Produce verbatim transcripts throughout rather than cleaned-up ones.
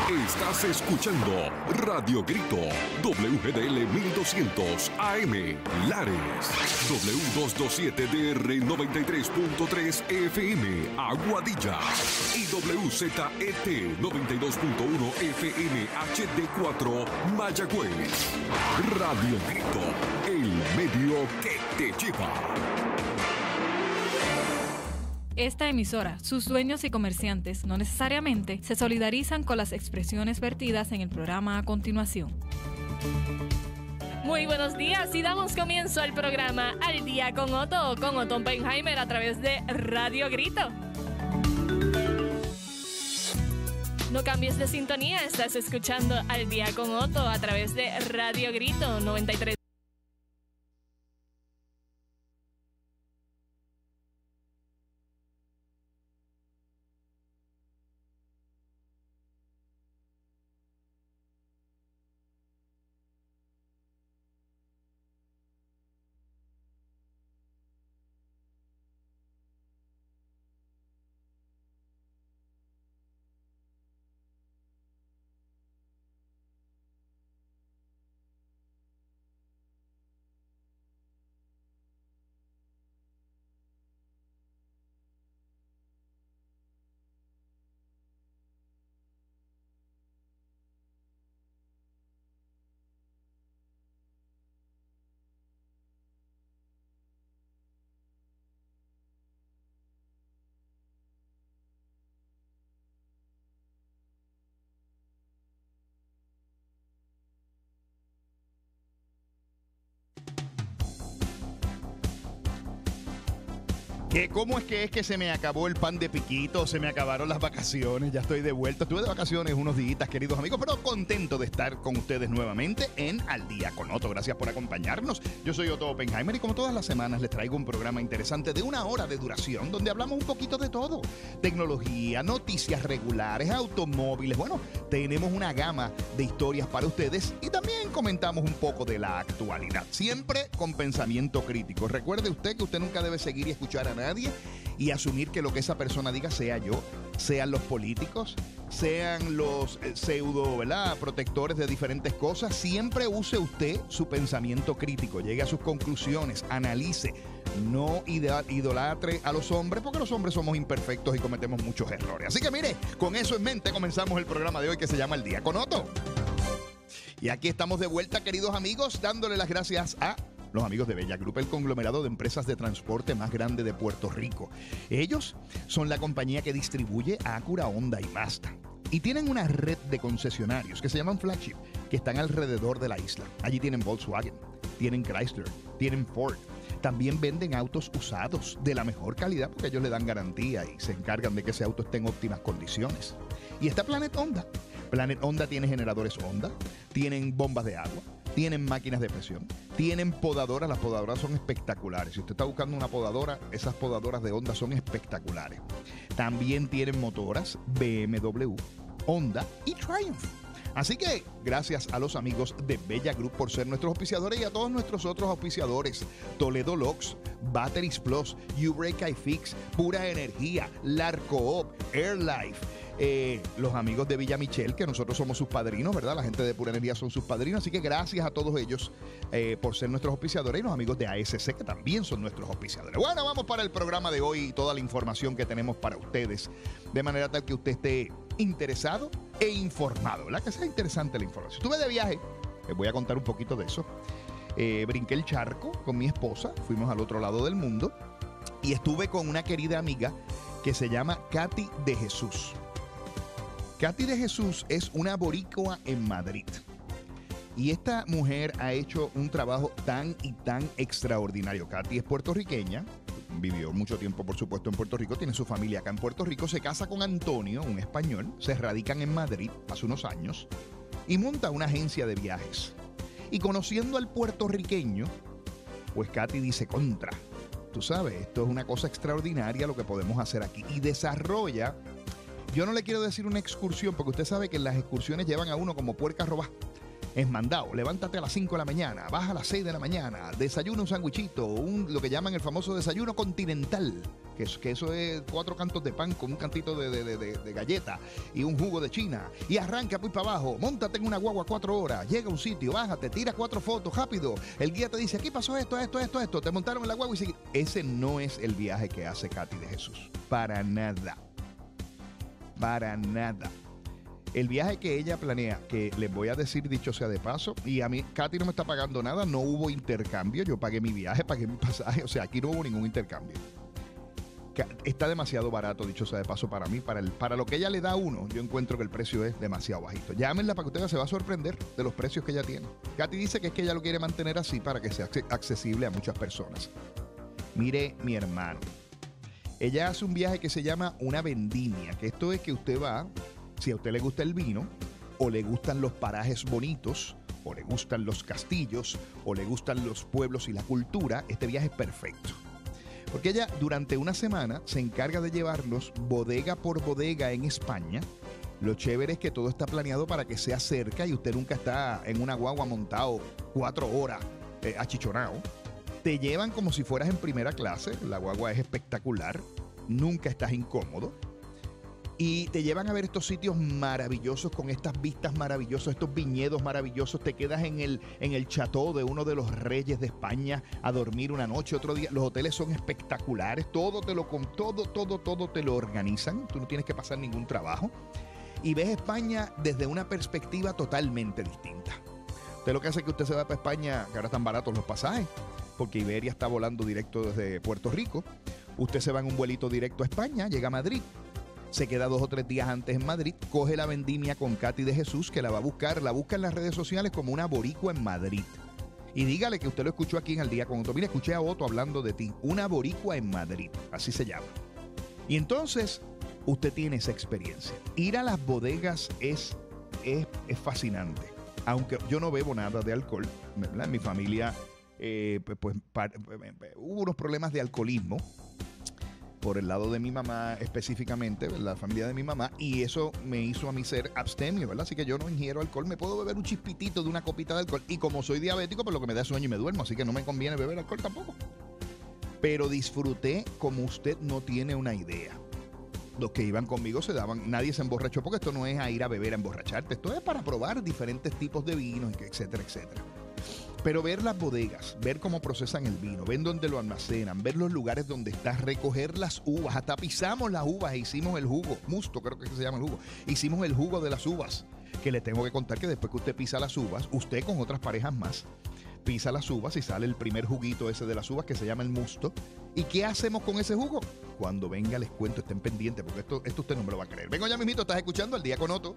Estás escuchando Radio Grito, W G D L mil doscientos A M, Lares, W doscientos veintisiete D R noventa y tres punto tres F M, Aguadilla, y W Z E T noventa y dos punto uno F M H D cuatro, Mayagüez. Radio Grito, el medio que te lleva. Esta emisora, sus dueños y comerciantes no necesariamente se solidarizan con las expresiones vertidas en el programa a continuación. Muy buenos días y damos comienzo al programa Al Día con Otto, con Otto Oppenheimer a través de Radio Grito. No cambies de sintonía, estás escuchando Al Día con Otto a través de Radio Grito noventa y tres. ¿Qué, ¿Cómo es que es que se me acabó el pan de piquito? Se me acabaron las vacaciones, ya estoy de vuelta. Estuve de vacaciones unos días, queridos amigos, pero contento de estar con ustedes nuevamente en Al Día con Otto. Gracias por acompañarnos. Yo soy Otto Oppenheimer y como todas las semanas les traigo un programa interesante de una hora de duración donde hablamos un poquito de todo. Tecnología, noticias regulares, automóviles. Bueno, tenemos una gama de historias para ustedes y también comentamos un poco de la actualidad. Siempre con pensamiento crítico. Recuerde usted que usted nunca debe seguir y escuchar a nadie y asumir que lo que esa persona diga sea yo, sean los políticos, sean los eh, pseudo, ¿verdad?, protectores de diferentes cosas. Siempre use usted su pensamiento crítico, llegue a sus conclusiones, analice, no idolatre a los hombres, porque los hombres somos imperfectos y cometemos muchos errores. Así que mire, con eso en mente comenzamos el programa de hoy que se llama El Día con Otto. Y aquí estamos de vuelta, queridos amigos, dándole las gracias a los amigos de Bella Group, el conglomerado de empresas de transporte más grande de Puerto Rico. Ellos son la compañía que distribuye Acura, Honda y Mazda. Y tienen una red de concesionarios que se llaman Flagship, que están alrededor de la isla. Allí tienen Volkswagen, tienen Chrysler, tienen Ford. También venden autos usados de la mejor calidad porque ellos le dan garantía y se encargan de que ese auto esté en óptimas condiciones. Y está Planet Honda. Planet Honda tiene generadores Honda, tienen bombas de agua, tienen máquinas de presión, tienen podadoras. Las podadoras son espectaculares. Si usted está buscando una podadora, esas podadoras de Honda son espectaculares. También tienen motoras B M W, Honda y Triumph. Así que gracias a los amigos de Bella Group por ser nuestros auspiciadores y a todos nuestros otros auspiciadores: Toledo Locks, Batteries Plus, U-Break iFix, Pura Energía, Larcoop, AirLife. Eh, los amigos de Villa Michel, que nosotros somos sus padrinos, ¿verdad? La gente de Pura Energía son sus padrinos, así que gracias a todos ellos eh, por ser nuestros auspiciadores, y los amigos de A S C, que también son nuestros auspiciadores. Bueno, vamos para el programa de hoy y toda la información que tenemos para ustedes, de manera tal que usted esté interesado e informado, ¿verdad? Que sea interesante la información. Estuve de viaje, les voy a contar un poquito de eso. Eh, brinqué el charco con mi esposa, fuimos al otro lado del mundo y estuve con una querida amiga que se llama Katy de Jesús. Katy de Jesús es una boricua en Madrid. Y esta mujer ha hecho un trabajo tan y tan extraordinario. Katy es puertorriqueña, vivió mucho tiempo, por supuesto, en Puerto Rico, tiene su familia acá en Puerto Rico, se casa con Antonio, un español, se radican en Madrid hace unos años y monta una agencia de viajes. Y conociendo al puertorriqueño, pues Katy dice: contra, tú sabes, esto es una cosa extraordinaria lo que podemos hacer aquí. Y desarrolla... Yo no le quiero decir una excursión, porque usted sabe que las excursiones llevan a uno como puerca robada. Es mandado, levántate a las cinco de la mañana, baja a las seis de la mañana, desayuna un sandwichito, un, lo que llaman el famoso desayuno continental, que, es, que eso es cuatro cantos de pan con un cantito de, de, de, de, de galleta y un jugo de China, y arranca pues para abajo, móntate en una guagua cuatro horas, llega a un sitio, bájate, tira cuatro fotos, rápido, el guía te dice, aquí pasó esto, esto, esto, esto, te montaron en la guagua y sigue. Ese no es el viaje que hace Katy de Jesús, para nada, para nada. El viaje que ella planea, que les voy a decir dicho sea de paso, y a mí, Katy no me está pagando nada, no hubo intercambio, yo pagué mi viaje, pagué mi pasaje, o sea, aquí no hubo ningún intercambio. Está demasiado barato, dicho sea de paso, para mí, para, el, para lo que ella le da a uno, yo encuentro que el precio es demasiado bajito. Llámenla para que usted se va a sorprender de los precios que ella tiene. Katy dice que es que ella lo quiere mantener así para que sea accesible a muchas personas. Mire, mi hermano, ella hace un viaje que se llama una vendimia, que esto es que usted va... Si a usted le gusta el vino, o le gustan los parajes bonitos, o le gustan los castillos, o le gustan los pueblos y la cultura, este viaje es perfecto. Porque ella durante una semana se encarga de llevarlos bodega por bodega en España. Lo chévere es que todo está planeado para que sea cerca y usted nunca está en una guagua montado cuatro horas eh, achichonado. Te llevan como si fueras en primera clase, la guagua es espectacular, nunca estás incómodo. Y te llevan a ver estos sitios maravillosos con estas vistas maravillosas, estos viñedos maravillosos. Te quedas en el, en el chateau de uno de los reyes de España a dormir una noche, otro día. Los hoteles son espectaculares, todo te lo con todo, todo, todo te lo organizan. Tú no tienes que pasar ningún trabajo. Y ves España desde una perspectiva totalmente distinta. Usted lo que hace es que usted se va para España, que ahora están baratos los pasajes, porque Iberia está volando directo desde Puerto Rico. Usted se va en un vuelito directo a España, llega a Madrid. Se queda dos o tres días antes en Madrid, coge la vendimia con Katy de Jesús, que la va a buscar, la busca en las redes sociales como una boricua en Madrid. Y dígale que usted lo escuchó aquí en Al Día con Otto. Mira, escuché a Otto hablando de ti. Una boricua en Madrid, así se llama. Y entonces, usted tiene esa experiencia. Ir a las bodegas es, es, es fascinante. Aunque yo no bebo nada de alcohol, ¿verdad? En mi familia eh, pues, pues, pa, hubo unos problemas de alcoholismo por el lado de mi mamá específicamente, la familia de mi mamá, y eso me hizo a mí ser abstemio, ¿verdad? Así que yo no ingiero alcohol, me puedo beber un chispitito de una copita de alcohol, y como soy diabético, pues lo que me da sueño y me duermo, así que no me conviene beber alcohol tampoco. Pero disfruté como usted no tiene una idea. Los que iban conmigo se daban, nadie se emborrachó, porque esto no es a ir a beber a emborracharte, esto es para probar diferentes tipos de vinos, etcétera, etcétera. Pero ver las bodegas, ver cómo procesan el vino, ver dónde lo almacenan, ver los lugares donde está, recoger las uvas, hasta pisamos las uvas e hicimos el jugo, musto creo que se llama el jugo, hicimos el jugo de las uvas, que le tengo que contar que después que usted pisa las uvas, usted con otras parejas más, pisa las uvas y sale el primer juguito ese de las uvas que se llama el musto. ¿Y qué hacemos con ese jugo? Cuando venga les cuento, estén pendientes, porque esto, esto usted no me lo va a creer. Vengo ya mismito, estás escuchando Al Día con Otto.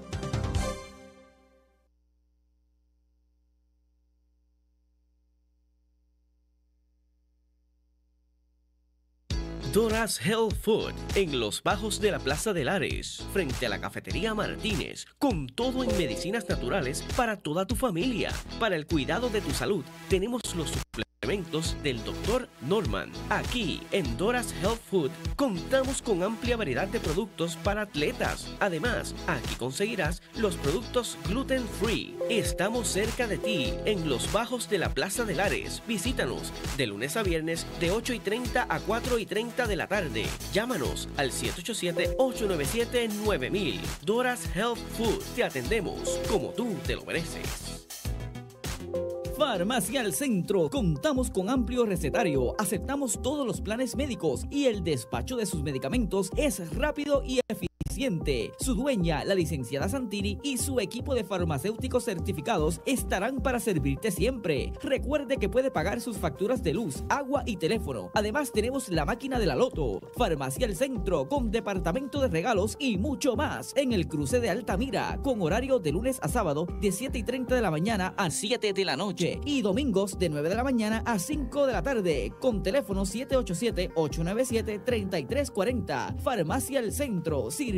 Dora's Health Food, en los bajos de la Plaza de Lares, frente a la Cafetería Martínez, con todo en medicinas naturales para toda tu familia. Para el cuidado de tu salud, tenemos los suplementos del doctor Norman. Aquí, en Dora's Health Food, contamos con amplia variedad de productos para atletas. Además, aquí conseguirás los productos gluten free. Estamos cerca de ti, en los bajos de la Plaza de Lares. Visítanos de lunes a viernes de ocho y treinta a cuatro y treinta de la tarde. Llámanos al siete ocho siete, ocho nueve siete, nueve mil. Dora's Health Food. Te atendemos como tú te lo mereces. Farmacia al Centro. Contamos con amplio recetario, aceptamos todos los planes médicos y el despacho de sus medicamentos es rápido y eficiente. Su dueña, la licenciada Santini, y su equipo de farmacéuticos certificados estarán para servirte siempre. Recuerde que puede pagar sus facturas de luz, agua y teléfono. Además, tenemos la máquina de la Loto. Farmacia al Centro, con departamento de regalos y mucho más. En el cruce de Altamira, con horario de lunes a sábado de siete y treinta de la mañana a siete de la noche. Y domingos de nueve de la mañana a cinco de la tarde. Con teléfono siete ocho siete, ocho nueve siete, tres tres cuatro cero. Farmacia al Centro, sirve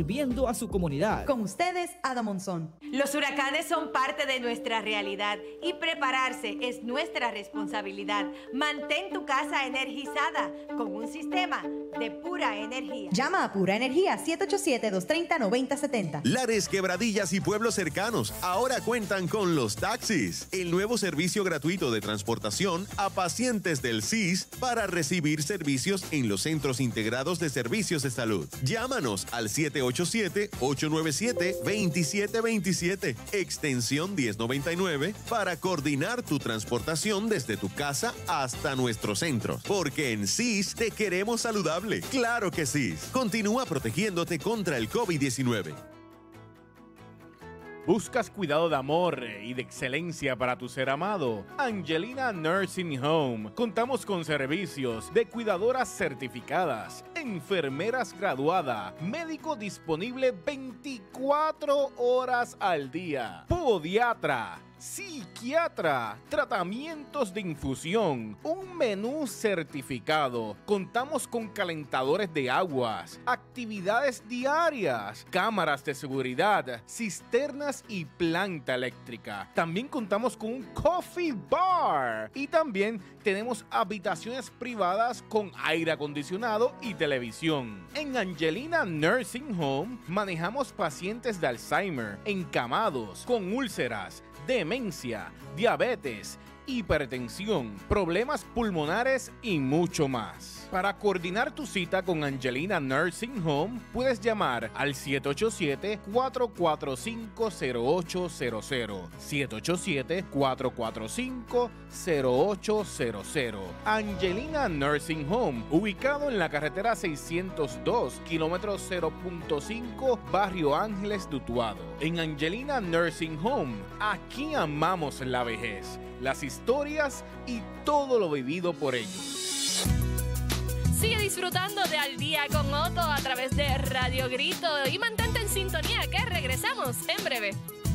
sirviendo a su comunidad. Con ustedes, Ada Monzón. Los huracanes son parte de nuestra realidad y prepararse es nuestra responsabilidad. Mantén tu casa energizada con un sistema de Pura Energía. Llama a Pura Energía siete ocho siete, dos tres cero, nueve cero siete cero. Lares, Quebradillas y pueblos cercanos ahora cuentan con los taxis, el nuevo servicio gratuito de transportación a pacientes del S I S para recibir servicios en los centros integrados de servicios de salud. Llámanos al siete ocho siete, ocho nueve siete, dos siete dos siete, extensión diez noventa y nueve, para coordinar tu transportación desde tu casa hasta nuestros centros. Porque en S I S te queremos saludable. ¡Claro que sí! Continúa protegiéndote contra el COVID diecinueve. ¿Buscas cuidado de amor y de excelencia para tu ser amado? Angelina Nursing Home. Contamos con servicios de cuidadoras certificadas, enfermeras graduadas, médico disponible veinticuatro horas al día, podiatra, psiquiatra, tratamientos de infusión, un menú certificado. Contamos con calentadores de aguas, actividades diarias, cámaras de seguridad, cisternas y planta eléctrica. También contamos con un coffee bar y también tenemos habitaciones privadas con aire acondicionado y televisión. En Angelina Nursing Home manejamos pacientes de Alzheimer, encamados, con úlceras, demencia, diabetes, hipertensión, problemas pulmonares y mucho más. Para coordinar tu cita con Angelina Nursing Home, puedes llamar al siete ocho siete, cuatro cuatro cinco, cero ocho cero cero. siete ocho siete, cuatro cuatro cinco, cero ocho cero cero. Angelina Nursing Home, ubicado en la carretera seiscientos dos, kilómetro cero punto cinco, Barrio Ángeles de Utuado. En Angelina Nursing Home, aquí amamos la vejez, las historias y todo lo vivido por ellos. Sigue disfrutando de Al Día con Otto a través de Radio Grito y mantente en sintonía que regresamos en breve.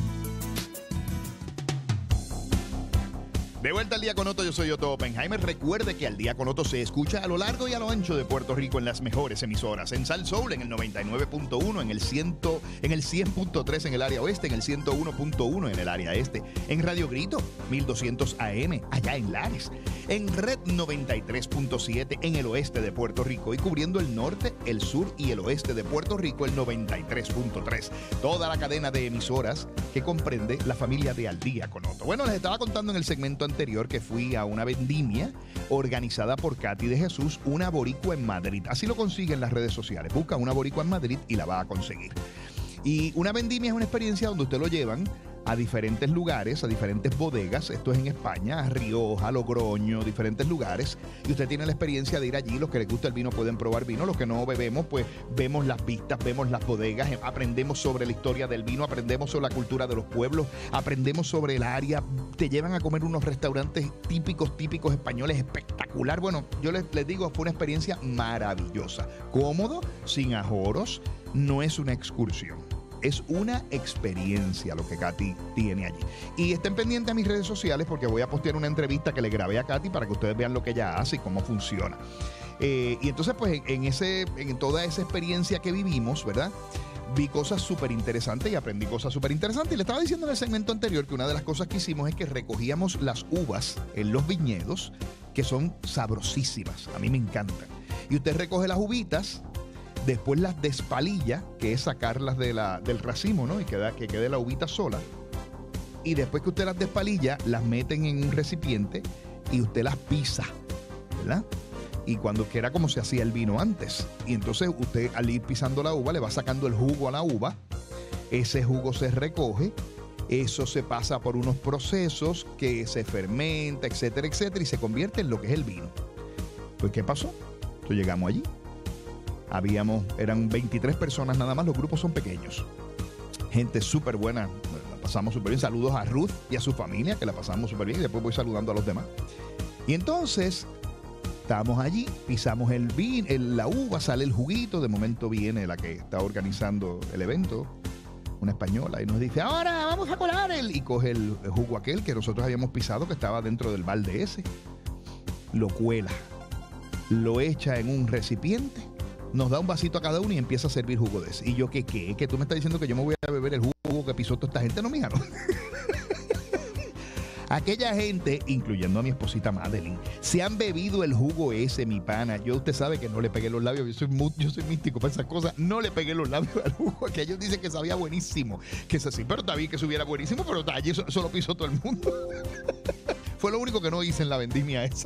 De vuelta al Día con Otto, yo soy Otto Oppenheimer. Recuerde que Al Día con Otto se escucha a lo largo y a lo ancho de Puerto Rico en las mejores emisoras. En Sal Soul, en el noventa y nueve punto uno, en el cien, en el cien punto tres en el área oeste, en el ciento uno punto uno en el área este. En Radio Grito, mil doscientos A M, allá en Lares. En Red noventa y tres punto siete en el oeste de Puerto Rico y cubriendo el norte, el sur y el oeste de Puerto Rico, el noventa y tres punto tres. Toda la cadena de emisoras que comprende la familia de Al Día con Otto. Bueno, les estaba contando en el segmento anterior que fui a una vendimia organizada por Katy de Jesús, una boricua en Madrid. Así lo consigue en las redes sociales. Busca una boricua en Madrid y la va a conseguir. Y una vendimia es una experiencia donde usted lo llevan a diferentes lugares, a diferentes bodegas. Esto es en España, a Rioja, Logroño, diferentes lugares. Y usted tiene la experiencia de ir allí. Los que les gusta el vino pueden probar vino. Los que no bebemos, pues vemos las vistas, vemos las bodegas, aprendemos sobre la historia del vino, aprendemos sobre la cultura de los pueblos, aprendemos sobre el área. Te llevan a comer unos restaurantes típicos, típicos españoles, espectacular. Bueno, yo les, les digo, fue una experiencia maravillosa. Cómodo, sin ajoros, no es una excursión. Es una experiencia lo que Katy tiene allí. Y estén pendientes a mis redes sociales porque voy a postear una entrevista que le grabé a Katy para que ustedes vean lo que ella hace y cómo funciona. Eh, y entonces, pues, en, ese, en toda esa experiencia que vivimos, ¿verdad? Vi cosas súper interesantes y aprendí cosas súper interesantes. Y le estaba diciendo en el segmento anterior que una de las cosas que hicimos es que recogíamos las uvas en los viñedos, que son sabrosísimas. A mí me encantan. Y usted recoge las uvitas, después las despalilla, que es sacarlas de la, del racimo, ¿no? Y queda, que quede la uvita sola. Y después que usted las despalilla, las meten en un recipiente y usted las pisa, ¿verdad? Y cuando que era como se hacía el vino antes. Y entonces usted, al ir pisando la uva, le va sacando el jugo a la uva. Ese jugo se recoge. Eso se pasa por unos procesos que se fermenta, etcétera, etcétera, y se convierte en lo que es el vino. Pues, ¿qué pasó? Entonces llegamos allí. Habíamos, eran veintitrés personas nada más, los grupos son pequeños. Gente súper buena, la pasamos súper bien. Saludos a Ruth y a su familia, que la pasamos súper bien, y después voy saludando a los demás. Y entonces, estamos allí, pisamos el vino, el, la uva, sale el juguito, de momento viene la que está organizando el evento, una española, y nos dice, ahora vamos a colar el, y coge el, el jugo aquel que nosotros habíamos pisado, que estaba dentro del balde ese, lo cuela, lo echa en un recipiente nos da un vasito a cada uno y empieza a servir jugo de ese. Y yo, ¿qué qué? Que tú me estás diciendo que yo me voy a beber el jugo que pisó toda esta gente. No, mija, no. Aquella gente, incluyendo a mi esposita Madeline, se han bebido el jugo ese, mi pana. Yo, usted sabe que no le pegué los labios. Yo soy, muy, yo soy místico para esas cosas. No le pegué los labios al jugo, que ellos dicen que sabía buenísimo. Que es así, pero está bien que subiera buenísimo, pero allí eso, eso lo pisó todo el mundo. Fue lo único que no hice en la vendimia esa.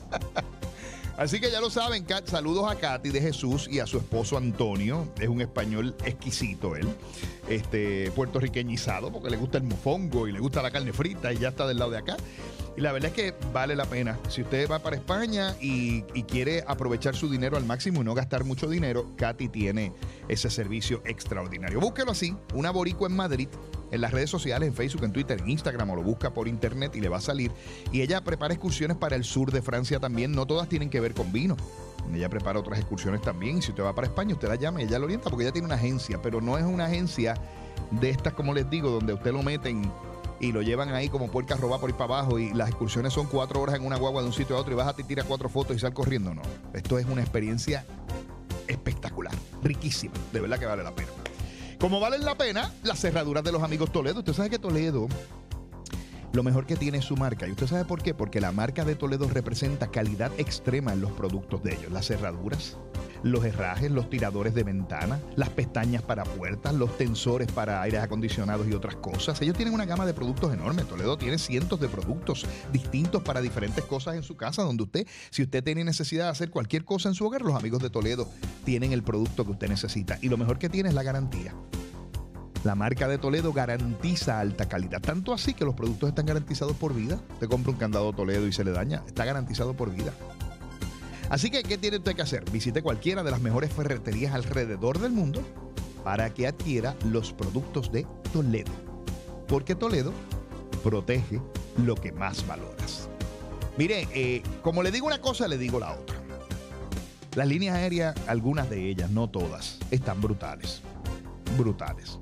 Así que ya lo saben, Kat, saludos a Katy de Jesús y a su esposo Antonio. Es un español exquisito él, este, puertorriqueñizado, porque le gusta el mofongo y le gusta la carne frita y ya está del lado de acá. Y la verdad es que vale la pena. Si usted va para España y, y quiere aprovechar su dinero al máximo y no gastar mucho dinero, Katy tiene ese servicio extraordinario. Búsquelo así, una boricua en Madrid, en las redes sociales, en Facebook, en Twitter, en Instagram, o lo busca por internet y le va a salir. Y ella prepara excursiones para el sur de Francia también. No todas tienen que ver con vino. Ella prepara otras excursiones también. Y si usted va para España, usted la llama y ella lo orienta, porque ella tiene una agencia, pero no es una agencia de estas, como les digo, donde usted lo meten y lo llevan ahí como puerca robada por ir para abajo y las excursiones son cuatro horas en una guagua de un sitio a otro y vas a tirar cuatro fotos y sal corriendo. No, esto es una experiencia espectacular, riquísima, de verdad que vale la pena. Como valen la pena las cerraduras de los amigos Toledo. Usted sabe que Toledo, lo mejor que tiene es su marca. ¿Y usted sabe por qué? Porque la marca de Toledo representa calidad extrema en los productos de ellos. Las cerraduras, los herrajes, los tiradores de ventana, las pestañas para puertas, los tensores para aires acondicionados y otras cosas. Ellos tienen una gama de productos enorme. Toledo tiene cientos de productos distintos para diferentes cosas en su casa, donde usted, si usted tiene necesidad de hacer cualquier cosa en su hogar, los amigos de Toledo tienen el producto que usted necesita. Y lo mejor que tiene es la garantía. La marca de Toledo garantiza alta calidad. Tanto así que los productos están garantizados por vida. Usted compra un candado Toledo y se le daña, está garantizado por vida. Así que, ¿qué tiene usted que hacer? Visite cualquiera de las mejores ferreterías alrededor del mundo para que adquiera los productos de Toledo. Porque Toledo protege lo que más valoras. Mire, eh, como le digo una cosa, le digo la otra. Las líneas aéreas, algunas de ellas, no todas, están brutales. Brutales.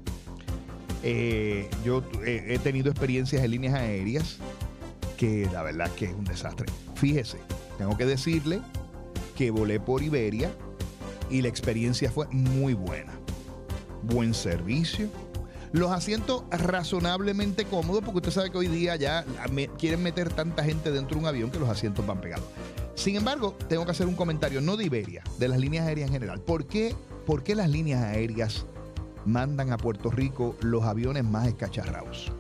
Eh, yo eh, he tenido experiencias en líneas aéreas que la verdad que es un desastre. Fíjese, tengo que decirle que volé por Iberia y la experiencia fue muy buena. Buen servicio. Los asientos razonablemente cómodos, porque usted sabe que hoy día ya me, quieren meter tanta gente dentro de un avión que los asientos van pegados. Sin embargo, tengo que hacer un comentario, no de Iberia, de las líneas aéreas en general. ¿Por qué, por qué las líneas aéreas mandan a Puerto Rico los aviones más escacharrados?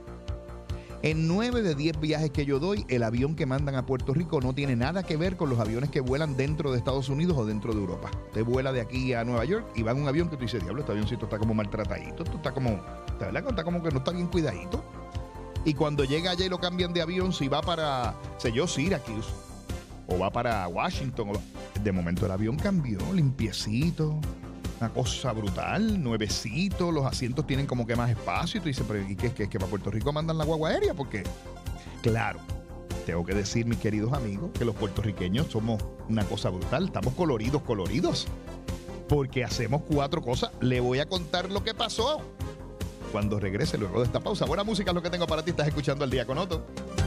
En nueve de diez viajes que yo doy, el avión que mandan a Puerto Rico no tiene nada que ver con los aviones que vuelan dentro de Estados Unidos o dentro de Europa. Usted vuela de aquí a Nueva York y va en un avión que tú dices, diablo, este avioncito está como maltratadito, esto está como, ¿de verdad? Está como que no está bien cuidadito. Y cuando llega allá y lo cambian de avión, si va para, sé yo, Syracuse, o va para Washington, o va, de momento el avión cambió, limpiecito. Una cosa brutal, nuevecito, los asientos tienen como que más espacio y tú dices, pero ¿y qué es que, que para Puerto Rico mandan la guagua aérea? Porque, claro, tengo que decir, mis queridos amigos, que los puertorriqueños somos una cosa brutal, estamos coloridos, coloridos, porque hacemos cuatro cosas. Le voy a contar lo que pasó cuando regrese luego de esta pausa. Buena música es lo que tengo para ti, estás escuchando Al Día con Otto.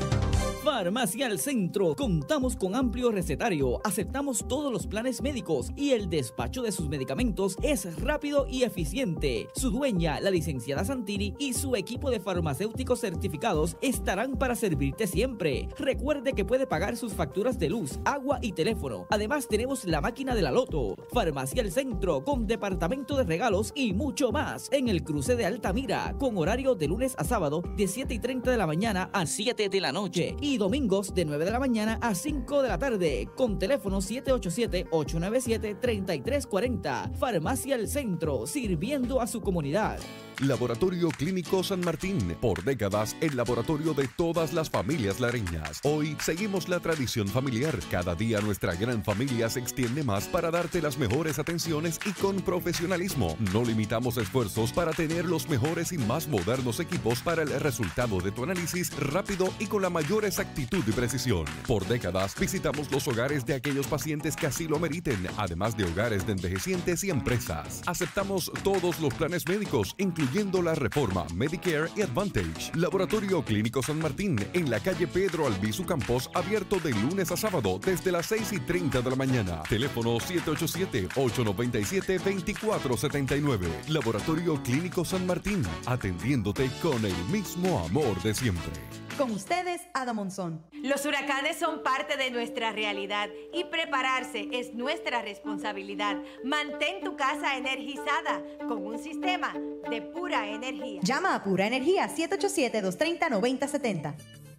Farmacia al Centro. Contamos con amplio recetario, aceptamos todos los planes médicos y el despacho de sus medicamentos es rápido y eficiente. Su dueña, la licenciada Santini, y su equipo de farmacéuticos certificados estarán para servirte siempre. Recuerde que puede pagar sus facturas de luz, agua y teléfono. Además, tenemos la máquina de la loto. Farmacia al Centro, con departamento de regalos y mucho más. En el cruce de Altamira, con horario de lunes a sábado, de siete y treinta de la mañana a siete de la noche. Y domingos de nueve de la mañana a cinco de la tarde, con teléfono siete ocho siete, ocho nueve siete, tres tres cuatro cero. Farmacia El Centro, sirviendo a su comunidad. Laboratorio Clínico San Martín, por décadas el laboratorio de todas las familias lareñas. Hoy seguimos la tradición familiar. Cada día nuestra gran familia se extiende más para darte las mejores atenciones y con profesionalismo. No limitamos esfuerzos para tener los mejores y más modernos equipos para el resultado de tu análisis rápido y con la mayor exactitud exactitud y precisión. Por décadas visitamos los hogares de aquellos pacientes que así lo meriten, además de hogares de envejecientes y empresas. Aceptamos todos los planes médicos, incluyendo la Reforma, Medicare y Advantage. Laboratorio Clínico San Martín, en la calle Pedro Albizu Campos, abierto de lunes a sábado desde las seis y treinta de la mañana. Teléfono siete ocho siete, ocho nueve siete, dos cuatro siete nueve. Laboratorio Clínico San Martín, atendiéndote con el mismo amor de siempre. Con ustedes, Ada Monzón. Los huracanes son parte de nuestra realidad y prepararse es nuestra responsabilidad. Mantén tu casa energizada con un sistema de pura energía. Llama a Pura Energía siete ocho siete, dos tres cero, nueve cero siete cero.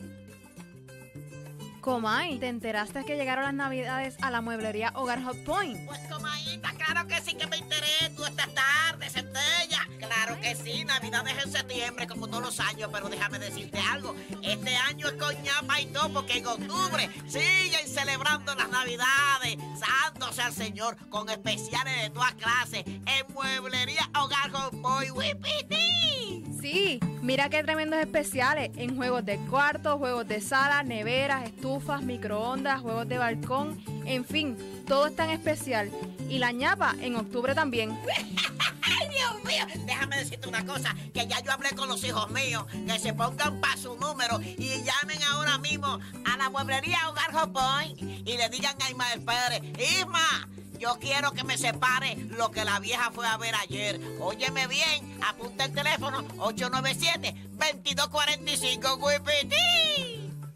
Comay, ¿te enteraste que llegaron las navidades a la mueblería Hogar Hot Point? Pues, comadita, claro que sí que me enteré. Tú esta tarde, centella. Claro que sí, navidades en septiembre, como todos los años. Pero déjame decirte algo. Este año es con ñapa y todo, porque en octubre siguen celebrando las navidades. Santo sea el Señor, con especiales de todas clases. En mueblería Hogar Hot Point. ¡Wipiti! Sí, mira qué tremendos especiales en juegos de cuarto, juegos de sala, neveras, estufas, microondas, juegos de balcón, en fin, todo es tan especial. Y la ñapa en octubre también. ¡Ay, Dios mío! Déjame decirte una cosa, que ya yo hablé con los hijos míos, que se pongan para su número y llamen ahora mismo a la mueblería Hogar Hot Point y le digan a Ismael Pérez: Isma, yo quiero que me separe lo que la vieja fue a ver ayer. Óyeme bien, apunta el teléfono ocho nueve siete, dos dos cuatro cinco, ¡Wipiti!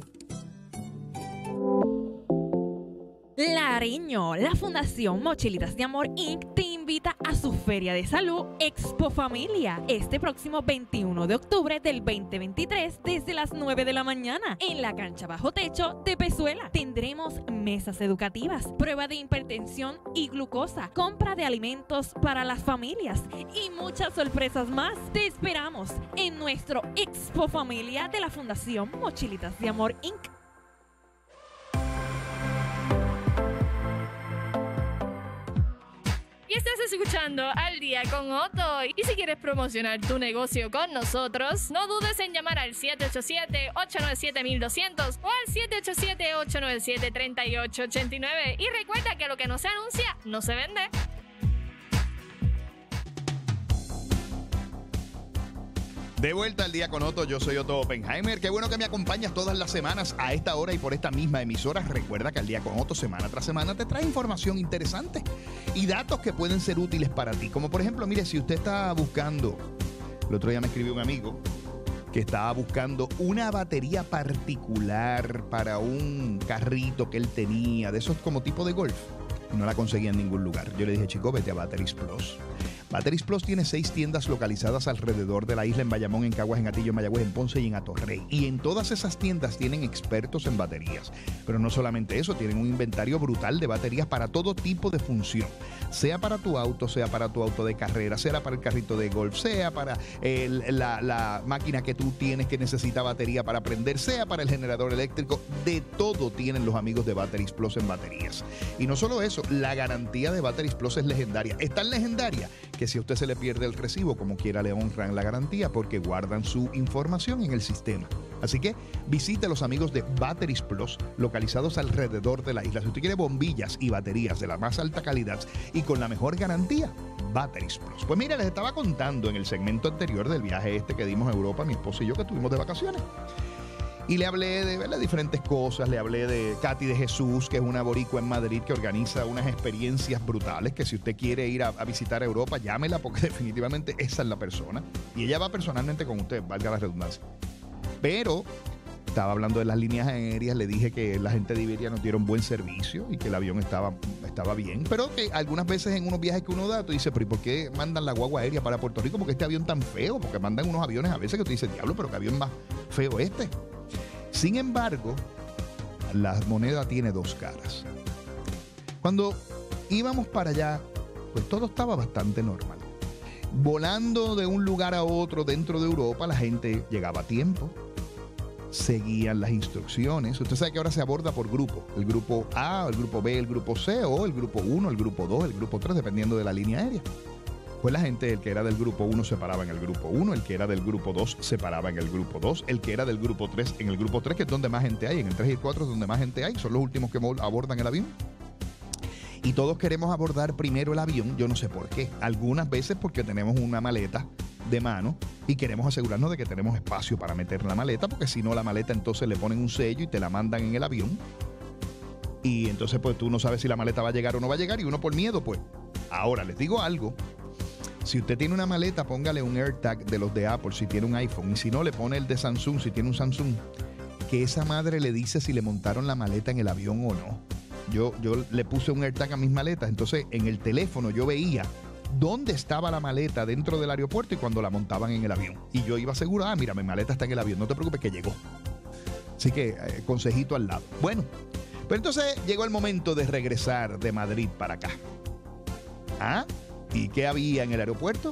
Lareño, la Fundación Mochilitas de Amor incorporated te invita a su Feria de Salud Expo Familia este próximo veintiuno de octubre del veinte veintitrés desde las nueve de la mañana en la cancha bajo techo de Pezuela. Tendremos mesas educativas, prueba de hipertensión y glucosa, compra de alimentos para las familias y muchas sorpresas más. Te esperamos en nuestro Expo Familia de la Fundación Mochilitas de Amor incorporated. Y estás escuchando Al Día con Otto. Y si quieres promocionar tu negocio con nosotros, no dudes en llamar al siete ocho siete, ocho nueve siete, dos cero cero o al siete ocho siete, ocho nueve siete, tres ocho ocho nueve. Y recuerda que lo que no se anuncia, no se vende. De vuelta al Día con Otto, yo soy Otto Oppenheimer. Qué bueno que me acompañas todas las semanas a esta hora y por esta misma emisora. Recuerda que al Día con Otto, semana tras semana, te trae información interesante y datos que pueden ser útiles para ti. Como por ejemplo, mire, si usted está buscando, el otro día me escribió un amigo que estaba buscando una batería particular para un carrito que él tenía, de esos como tipo de golf, y no la conseguía en ningún lugar. Yo le dije, chico, vete a Batteries Plus. Batteries Plus tiene seis tiendas localizadas alrededor de la isla, en Bayamón, en Caguas, en Atillo, en Mayagüez, en Ponce y en Atorrey. Y en todas esas tiendas tienen expertos en baterías. Pero no solamente eso, tienen un inventario brutal de baterías para todo tipo de función. Sea para tu auto, sea para tu auto de carrera, sea para el carrito de golf, sea para el, la, la máquina que tú tienes que necesita batería para prender, sea para el generador eléctrico. De todo tienen los amigos de Batteries Plus en baterías. Y no solo eso, la garantía de Batteries Plus es legendaria. Es tan legendaria que si a usted se le pierde el recibo, como quiera le honran la garantía porque guardan su información en el sistema. Así que visite a los amigos de Batteries Plus localizados alrededor de la isla. Si usted quiere bombillas y baterías de la más alta calidad y con la mejor garantía, Batteries Plus. Pues mira, les estaba contando en el segmento anterior del viaje este que dimos a Europa, mi esposo y yo, que estuvimos de vacaciones. Y le hablé de, ¿verdad?, diferentes cosas. Le hablé de Katy de Jesús, que es una boricua en Madrid que organiza unas experiencias brutales, que si usted quiere ir a, a visitar Europa, llámela porque definitivamente esa es la persona. Y ella va personalmente con usted, valga la redundancia. Pero estaba hablando de las líneas aéreas, le dije que la gente de Iberia nos dieron buen servicio y que el avión estaba, estaba bien, pero que algunas veces en unos viajes que uno da, tú dices, pero ¿y por qué mandan la guagua aérea para Puerto Rico? ¿Por qué este avión tan feo? Porque mandan unos aviones a veces que tú dices, diablo, pero qué avión más feo este. Sin embargo, la moneda tiene dos caras. Cuando íbamos para allá, pues todo estaba bastante normal. Volando de un lugar a otro dentro de Europa, la gente llegaba a tiempo, seguían las instrucciones. Usted sabe que ahora se aborda por grupo. El grupo A, el grupo B, el grupo C, o el grupo uno, el grupo dos, el grupo tres, dependiendo de la línea aérea. Pues la gente, el que era del grupo uno se paraba en el grupo uno, el que era del grupo dos se paraba en el grupo dos, el que era del grupo tres en el grupo tres, que es donde más gente hay, en el tres y el cuatro es donde más gente hay, son los últimos que abordan el avión. Y todos queremos abordar primero el avión, yo no sé por qué. Algunas veces porque tenemos una maleta de mano y queremos asegurarnos de que tenemos espacio para meter la maleta, porque si no la maleta entonces le ponen un sello y te la mandan en el avión. Y entonces pues tú no sabes si la maleta va a llegar o no va a llegar y uno por miedo pues. Ahora les digo algo. Si usted tiene una maleta, póngale un AirTag de los de Apple si tiene un iPhone. Y si no, le pone el de Samsung si tiene un Samsung. Que esa madre le dice si le montaron la maleta en el avión o no. Yo, yo le puse un AirTag a mis maletas. Entonces, en el teléfono yo veía dónde estaba la maleta dentro del aeropuerto y cuando la montaban en el avión. Y yo iba seguro, ah, mira, mi maleta está en el avión. No te preocupes que llegó. Así que, eh, consejito al lado. Bueno, pero entonces llegó el momento de regresar de Madrid para acá. ¿Ah? ¿Y qué había en el aeropuerto?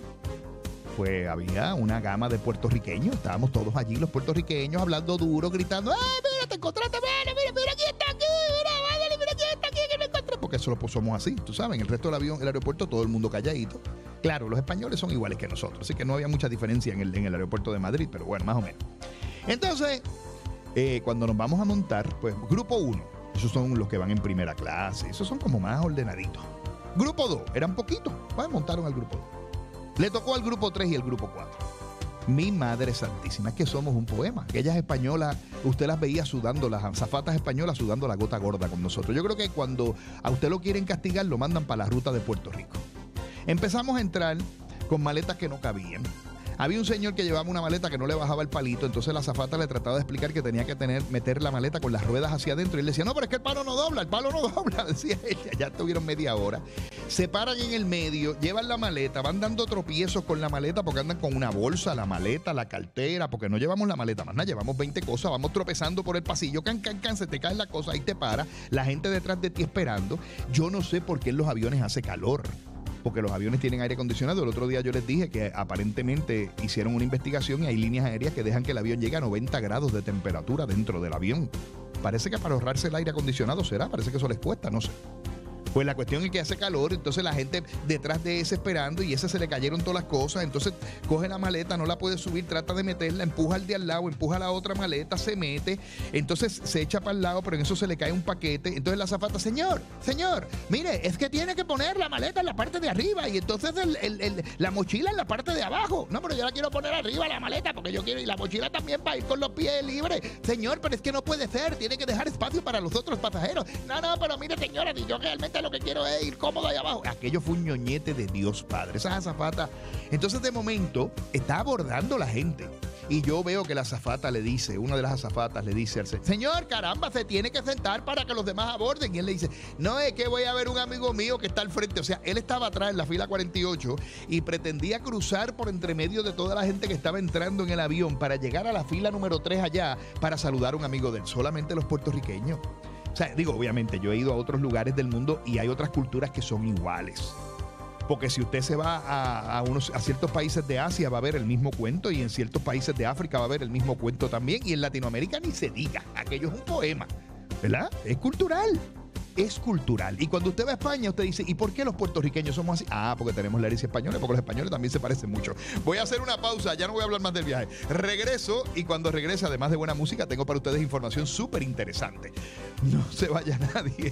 Pues había una gama de puertorriqueños. Estábamos todos allí, los puertorriqueños, hablando duro, gritando, ¡ay, mira, te encontraste! ¡Mira, mira, mira, quién está aquí! ¡Mira, váyale, mira, quién está aquí! ¡Que me encontré! Porque eso lo somos así, tú sabes. En el resto del avión, el aeropuerto, todo el mundo calladito. Claro, los españoles son iguales que nosotros, así que no había mucha diferencia en el, en el aeropuerto de Madrid, pero bueno, más o menos. Entonces, eh, cuando nos vamos a montar, pues, grupo uno, esos son los que van en primera clase, esos son como más ordenaditos. Grupo dos, eran poquitos, pues montaron al grupo dos. Le tocó al grupo tres y el grupo cuatro. Mi madre santísima, es que somos un poema. Aquellas españolas, usted las veía sudando, las azafatas españolas sudando la gota gorda con nosotros. Yo creo que cuando a usted lo quieren castigar, lo mandan para la ruta de Puerto Rico. Empezamos a entrar con maletas que no cabían. Había un señor que llevaba una maleta que no le bajaba el palito, entonces la azafata le trataba de explicar que tenía que tener, meter la maleta con las ruedas hacia adentro. Y él decía, no, pero es que el palo no dobla, el palo no dobla. Decía ella, ya tuvieron media hora. Se paran en el medio, llevan la maleta, van dando tropiezos con la maleta porque andan con una bolsa, la maleta, la cartera, porque no llevamos la maleta más nada, llevamos veinte cosas, vamos tropezando por el pasillo, can, can, can, se te cae la cosa, ahí te para, la gente detrás de ti esperando. Yo no sé por qué en los aviones hace calor, porque los aviones tienen aire acondicionado. El otro día yo les dije que aparentemente hicieron una investigación y hay líneas aéreas que dejan que el avión llegue a noventa grados de temperatura dentro del avión. Parece que para ahorrarse el aire acondicionado será, parece que eso les cuesta, no sé. Pues la cuestión es que hace calor, entonces la gente detrás de ese esperando y ese se le cayeron todas las cosas, entonces coge la maleta, no la puede subir, trata de meterla, empuja al de al lado, empuja la otra maleta, se mete, entonces se echa para el lado, pero en eso se le cae un paquete, entonces la azafata, señor, señor, mire, es que tiene que poner la maleta en la parte de arriba y entonces el, el, el, la mochila en la parte de abajo. No, pero yo la quiero poner arriba la maleta porque yo quiero, y la mochila también para ir con los pies libres. Señor, pero es que no puede ser, tiene que dejar espacio para los otros pasajeros. No, no, pero mire, señora, y yo realmente lo que quiero es ir cómodo allá abajo. Aquello fue un ñoñete de Dios Padre, esa azafata. Entonces de momento está abordando la gente y yo veo que la azafata le dice, una de las azafatas le dice al señor, señor, caramba, se tiene que sentar para que los demás aborden. Y él le dice, no, es que voy a ver un amigo mío que está al frente. O sea, él estaba atrás en la fila cuarenta y ocho y pretendía cruzar por entre medio de toda la gente que estaba entrando en el avión para llegar a la fila número tres allá para saludar a un amigo de él. Solamente los puertorriqueños. O sea, digo, obviamente, yo he ido a otros lugares del mundo y hay otras culturas que son iguales. Porque si usted se va a, a, unos, a ciertos países de Asia va a ver el mismo cuento y en ciertos países de África va a ver el mismo cuento también y en Latinoamérica ni se diga. Aquello es un poema, ¿verdad? Es cultural. Es cultural. Y cuando usted va a España, usted dice, ¿y por qué los puertorriqueños somos así? Ah, porque tenemos la herencia española, porque los españoles también se parecen mucho. Voy a hacer una pausa, ya no voy a hablar más del viaje. Regreso y cuando regrese, además de buena música, tengo para ustedes información súper interesante. No se vaya nadie.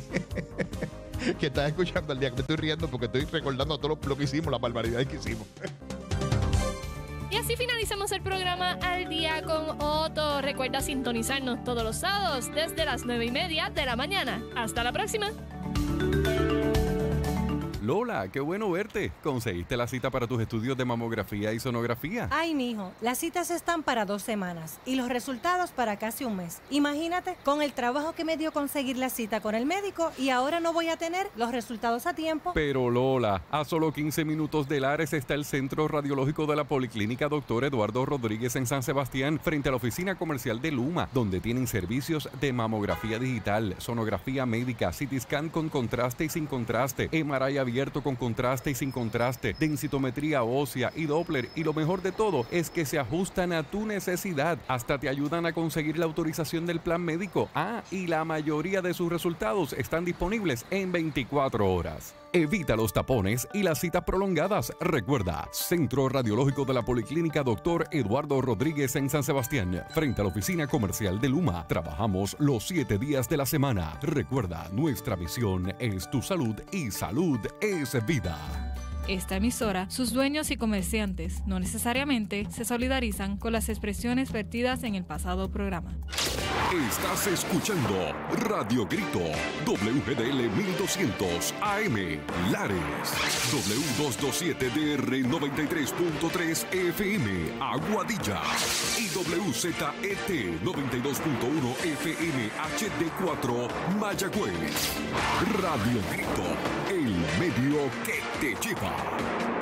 Que está escuchando al día, que me estoy riendo porque estoy recordando todo lo que hicimos, las barbaridades que hicimos. Y así finalizamos el programa Al Día con Otto. Recuerda sintonizarnos todos los sábados desde las nueve y media de la mañana. Hasta la próxima. Lola, qué bueno verte. ¿Conseguiste la cita para tus estudios de mamografía y sonografía? Ay, mijo, las citas están para dos semanas y los resultados para casi un mes. Imagínate, con el trabajo que me dio conseguir la cita con el médico y ahora no voy a tener los resultados a tiempo. Pero Lola, a solo quince minutos de Lares está el Centro Radiológico de la Policlínica Doctor Eduardo Rodríguez en San Sebastián, frente a la oficina comercial de Luma, donde tienen servicios de mamografía digital, sonografía médica, C T scan con contraste y sin contraste, M R I abierto con contraste y sin contraste, densitometría ósea y Doppler, y lo mejor de todo es que se ajustan a tu necesidad. Hasta te ayudan a conseguir la autorización del plan médico. Ah, y la mayoría de sus resultados están disponibles en veinticuatro horas. Evita los tapones y las citas prolongadas. Recuerda, Centro Radiológico de la Policlínica Doctor Eduardo Rodríguez en San Sebastián, frente a la oficina comercial de Luma. Trabajamos los siete días de la semana. Recuerda, nuestra misión es tu salud y salud es vida. Esta emisora, sus dueños y comerciantes no necesariamente se solidarizan con las expresiones vertidas en el pasado programa. Estás escuchando Radio Grito, W G D L mil doscientos A M, Lares, W doscientos veintisiete D R noventa y tres punto tres F M, Aguadilla, y W Z E T noventa y dos punto uno F M H D cuatro, Mayagüez. Radio Grito, el medio que te lleva.